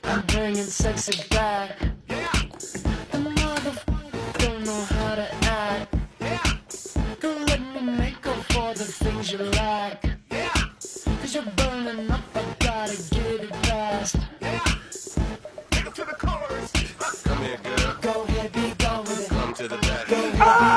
I'm bringing sexy back. The motherfucker don't know how to act. Don't let me make up for the things you lack. Cause you're burning up, I gotta get it fast. Take it to the chorus. Come here, girl. Go ahead, be gone with it. Come to the back. Go ahead,